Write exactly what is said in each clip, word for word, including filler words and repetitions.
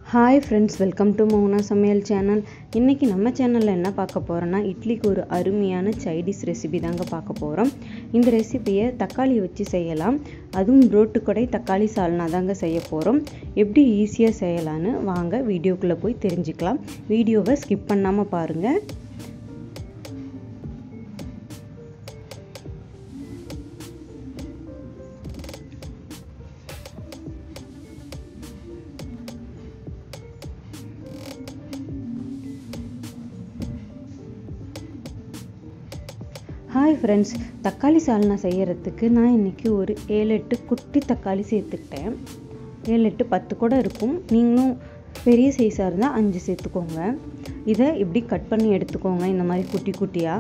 Hi friends, welcome to Mouna Samayal channel. இன்னைக்கு நம்ம சேனல்ல என்ன பார்க்க போறோம்னா இட்லிக்கு ஒரு அருமையான சைடிஷ் ரெசிபி தாங்க பார்க்க போறோம். இந்த ரெசிபியை தக்காளி வச்சு செய்யலாம். அதுவும் ரோட்டு கடை தக்காளி சால்னா தாங்க செய்ய போறோம். எப்படி ஈஸியா செய்யலாம்னு வாங்க வீடியோக்குள்ள போய் தெரிஞ்சுக்கலாம். வீடியோவை ஸ்கிப் பண்ணாம பாருங்க. Hi friends, தக்காளி சால்னா செய்யறதுக்கு நான் இன்னைக்கு ஒரு ஏழு எட்டு குட்டி தக்காளி சேர்த்துக்கிட்டேன். ஏழு எட்டு பத்து கூட இருக்கும். நீங்களும் பெரிய சைஸா இருந்தா அஞ்சு சேர்த்துக்கோங்க. இதை இப்படி கட் பண்ணி எடுத்துக்கோங்க இந்த மாதிரி குட்டி குட்டியா.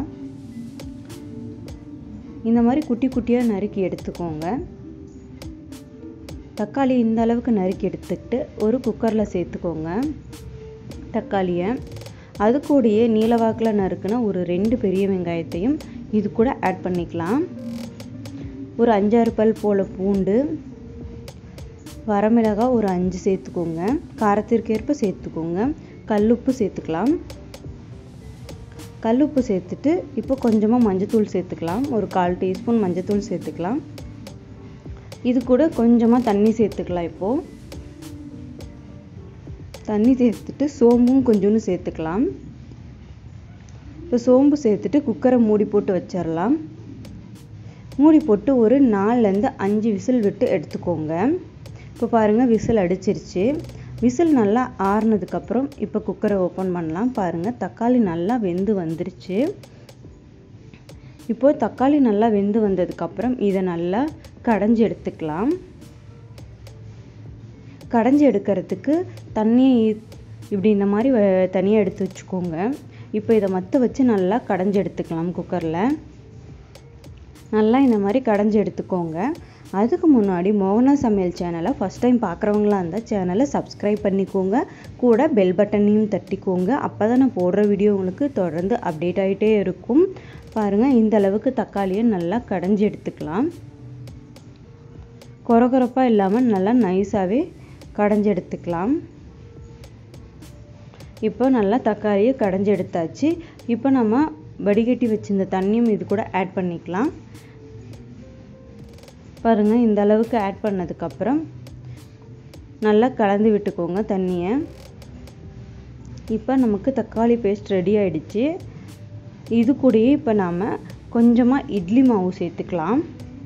இந்த மாதிரி குட்டி குட்டியா நறுக்கி எடுத்துக்கோங்க. தக்காளி இந்த அளவுக்கு நறுக்கி எடுத்துக்கிட்டு ஒரு குக்கர்ல சேர்த்துக்கோங்க. தக்காளியை அது கூடயே நீலவாக்கில் நறுக்குன ஒரு ரெண்டு பெரிய வெங்காயத்தையும் இது கூட ஆட் பண்ணிக்கலாம். ஒரு அஞ்சாறு பல் போல பூண்டு, வரமிளகாய் ஒரு அஞ்சு சேர்த்துக்கோங்க. காரத்திற்கேற்ப சேர்த்துக்கோங்க. கல்லுப்பு சேர்த்துக்கலாம். கல்லுப்பு சேர்த்துட்டு இப்போ கொஞ்சமாக மஞ்சத்தூள் சேர்த்துக்கலாம். ஒரு கால் டீஸ்பூன் மஞ்சத்தூள் சேர்த்துக்கலாம். இது கூட கொஞ்சமாக தண்ணி சேர்த்துக்கலாம். இப்போது தண்ணி சேர்த்துட்டு சோம்பும் கொஞ்சோன்னு சேர்த்துக்கலாம். இப்போ சோம்பு சேர்த்துட்டு குக்கரை மூடி போட்டு வச்சிடலாம். மூடி போட்டு ஒரு நாலுலேருந்து அஞ்சு விசில் விட்டு எடுத்துக்கோங்க. இப்போ பாருங்கள் விசில் அடிச்சிருச்சு. விசில் நல்லா ஆறுனதுக்கப்புறம் இப்போ குக்கரை ஓப்பன் பண்ணலாம். பாருங்கள் தக்காளி நல்லா வெந்து வந்துருச்சு. இப்போ தக்காளி நல்லா வெந்து வந்ததுக்கப்புறம் இதை நல்லா கடைஞ்சி எடுத்துக்கலாம். கடைஞ்சி எடுக்கிறதுக்கு தண்ணியை இப்படி இந்த மாதிரி தனியாக எடுத்து வச்சுக்கோங்க. இப்போ இதை மற்ற வச்சு நல்லா கடைஞ்சி எடுத்துக்கலாம். குக்கரில் நல்லா இந்த மாதிரி கடைஞ்சி எடுத்துக்கோங்க. அதுக்கு முன்னாடி மோகனா சமையல் சேனலை ஃபஸ்ட் டைம் பார்க்குறவங்களா இருந்தால் சேனலை சப்ஸ்கிரைப் பண்ணிக்கோங்க. கூட பெல் பட்டனையும் தட்டிக்கோங்க. அப்போ தான் நான் போடுற வீடியோ உங்களுக்கு தொடர்ந்து அப்டேட் ஆகிட்டே இருக்கும். பாருங்கள் இந்த அளவுக்கு தக்காளியை நல்லா கடைஞ்சி எடுத்துக்கலாம். கொரகொரப்பாக இல்லாமல் நல்லா நைஸாகவே கடைஞ்சி எடுத்துக்கலாம். இப்போ நல்லா தக்காளியை கடைஞ்சி எடுத்தாச்சு. இப்போ நம்ம வடிகட்டி வச்சிருந்த தண்ணியும் இது கூட ஆட் பண்ணிக்கலாம். பாருங்கள் இந்த அளவுக்கு ஆட் பண்ணதுக்கப்புறம் நல்லா கலந்து விட்டுக்கோங்க தண்ணியை. இப்போ நமக்கு தக்காளி பேஸ்ட் ரெடி ஆயிடுச்சு. இது கூடயே இப்போ நாம் கொஞ்சமாக இட்லி மாவு சேர்த்துக்கலாம்.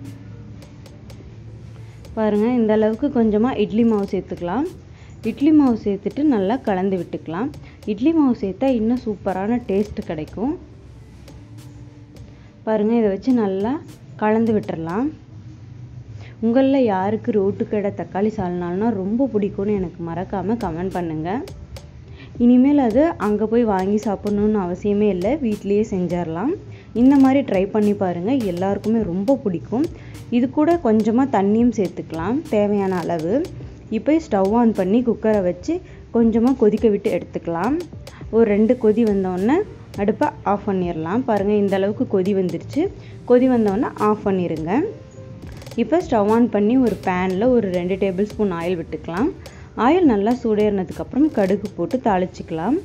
பாருங்கள் இந்த அளவுக்கு கொஞ்சமாக இட்லி மாவு சேர்த்துக்கலாம். இட்லி மாவு சேர்த்துட்டு நல்லா கலந்து விட்டுக்கலாம். இட்லி மாவு சேர்த்தா இன்னும் சூப்பரான டேஸ்ட் கிடைக்கும். பாருங்கள் இதை வச்சு நல்லா கலந்து விட்டுறலாம். உங்களில் யாருக்கு ரோட்டு கடை தக்காளி சால்னால்னா ரொம்ப பிடிக்கும்னு எனக்கு மறக்காமல் கமெண்ட் பண்ணுங்கள். இனிமேல் அது அங்கே போய் வாங்கி சாப்பிட்ணுன்னு அவசியமே இல்லை, வீட்லேயே செஞ்சிடலாம். இந்த மாதிரி ட்ரை பண்ணி பாருங்கள், எல்லாருக்குமே ரொம்ப பிடிக்கும். இது கூட கொஞ்சமாக தண்ணியும் சேர்த்துக்கலாம் தேவையான அளவு. இப்போ ஸ்டவ் ஆன் பண்ணி குக்கரை வச்சு கொஞ்சமாக கொதிக்க விட்டு எடுத்துக்கலாம். ஒரு ரெண்டு கொதி வந்தோடனே அடுப்பை ஆஃப் பண்ணிடலாம். பாருங்கள் இந்த அளவுக்கு கொதி வந்துருச்சு. கொதி வந்தோடனே ஆஃப் பண்ணிடுங்க. இப்போ ஸ்டவ் ஆன் பண்ணி ஒரு பேனில் ஒரு ரெண்டு டேபிள் ஸ்பூன் ஆயில் விட்டுக்கலாம். ஆயில் நல்லா சூடேறினதுக்கப்புறம் கடுகு போட்டு தாளிச்சிக்கலாம்.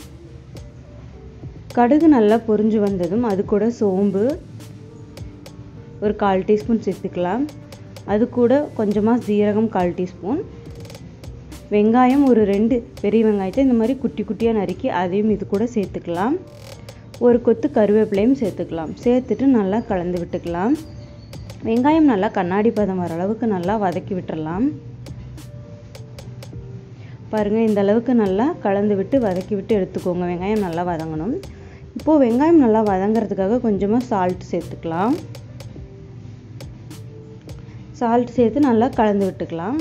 கடுகு நல்லா பொரிஞ்சு வந்ததும் அது கூட சோம்பு ஒரு கால் டீஸ்பூன் சேர்த்துக்கலாம். அது கூட கொஞ்சமாக சீரகம் கால் டீஸ்பூன், வெங்காயம் ஒரு ரெண்டு பெரிய வெங்காயத்தை இந்த மாதிரி குட்டி குட்டியாக நறுக்கி அதையும் இது கூட சேர்த்துக்கலாம். ஒரு கொத்து கருவேப்பிலையும் சேர்த்துக்கலாம். சேர்த்துட்டு நல்லா கலந்து விட்டுக்கலாம். வெங்காயம் நல்லா கண்ணாடி பதம் வர அளவுக்கு நல்லா வதக்கி விட்டுடலாம். பாருங்கள் இந்த அளவுக்கு நல்லா கலந்து விட்டு வதக்கி விட்டு எடுத்துக்கோங்க. வெங்காயம் நல்லா வதங்கணும். இப்போது வெங்காயம் நல்லா வதங்கிறதுக்காக கொஞ்சமாக சால்ட் சேர்த்துக்கலாம். சால்ட் சேர்த்து நல்லா கலந்து விட்டுக்கலாம்.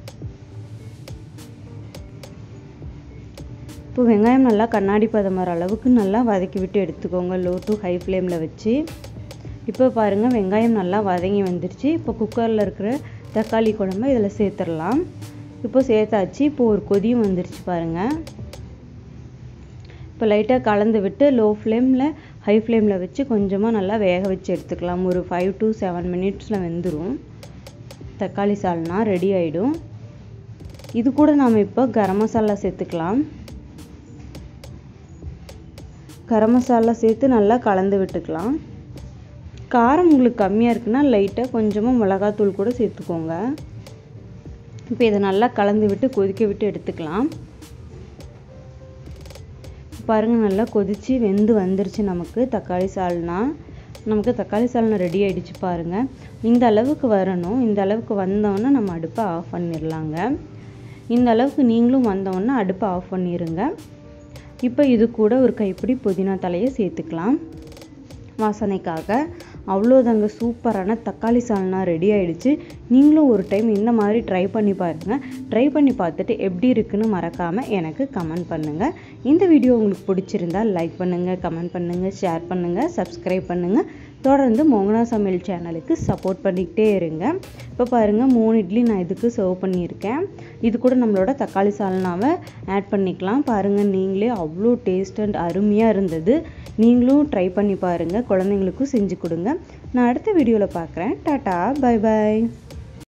இப்போ வெங்காயம் நல்லா கண்ணாடி பதம் வர அளவுக்கு நல்லா வதக்கி விட்டு எடுத்துக்கோங்க லோ டு ஹை ஃப்ளேமில் வச்சு. இப்போ பாருங்கள் வெங்காயம் நல்லா வதங்கி வந்துடுச்சு. இப்போ குக்கரில் இருக்கிற தக்காளி குழம்பு இதில் சேர்த்துடலாம். இப்போ சேர்த்தாச்சு. இப்போ ஒரு கொதியும் வந்துடுச்சு பாருங்கள். இப்போ லைட்டாக கலந்து விட்டு லோ ஃப்ளேமில் ஹை ஃப்ளேமில் வச்சு கொஞ்சமாக நல்லா வேக வச்சு எடுத்துக்கலாம். ஒரு ஃபைவ் டு செவன் மினிட்ஸில் வெந்துடும். தக்காளி சால்னா ரெடி ஆகிடும். இது கூட நாம் இப்போ கரம் மசாலா சேர்த்துக்கலாம். கரம் மசாலா சேர்த்து நல்லா கலந்து விட்டுக்கலாம். காரம் உங்களுக்கு கம்மியாக இருக்குன்னா லைட்டாக கொஞ்சமாக மிளகாத்தூள் கூட சேர்த்துக்கோங்க. இப்போ இதை நல்லா கலந்து விட்டு கொதிக்க விட்டு எடுத்துக்கலாம். பாருங்கள், நல்லா கொதித்து வெந்து வந்துருச்சு. நமக்கு தக்காளி சால்னா நமக்கு தக்காளி சால்னா ரெடி ஆகிடுச்சு. பாருங்கள், இந்த அளவுக்கு வரணும். இந்த அளவுக்கு வந்தோன்னா நம்ம அடுப்பை ஆஃப் பண்ணிடலாங்க. இந்த அளவுக்கு நீங்களும் வந்தோன்னா அடுப்பை ஆஃப் பண்ணிடுங்க. இப்போ இது கூட ஒரு கைப்பிடி புதினா தலையை சேர்த்துக்கலாம் வாசனைக்காக. அவ்வளோதாங்க, சூப்பரான தக்காளி சால்னா ரெடி ஆகிடுச்சு. நீங்களும் ஒரு டைம் இந்த மாதிரி ட்ரை பண்ணி பாருங்கள். ட்ரை பண்ணி பார்த்துட்டு எப்படி இருக்குன்னு மறக்காமல் எனக்கு கமெண்ட் பண்ணுங்கள். இந்த வீடியோ உங்களுக்கு பிடிச்சிருந்தா லைக் பண்ணுங்கள், கமெண்ட் பண்ணுங்கள், ஷேர் பண்ணுங்கள், சப்ஸ்கிரைப் பண்ணுங்கள். தொடர்ந்து மோகனா சமையல் சேனலுக்கு சப்போர்ட் பண்ணிக்கிட்டே இருங்க. இப்போ பாருங்கள், மூணு இட்லி நான் இதுக்கு சர்வ் பண்ணியிருக்கேன். இது கூட நம்மளோட தக்காளி சால்னாவை ஆட் பண்ணிக்கலாம். பாருங்கள், நீங்களே அவ்வளோ டேஸ்ட் அண்ட் அருமையாக இருந்தது. நீங்களும் ட்ரை பண்ணி பாருங்கள், குழந்தைங்களுக்கும் செஞ்சு கொடுங்க. நான் அடுத்த வீடியோவில் பார்க்குறேன். டாட்டா, பை பாய்.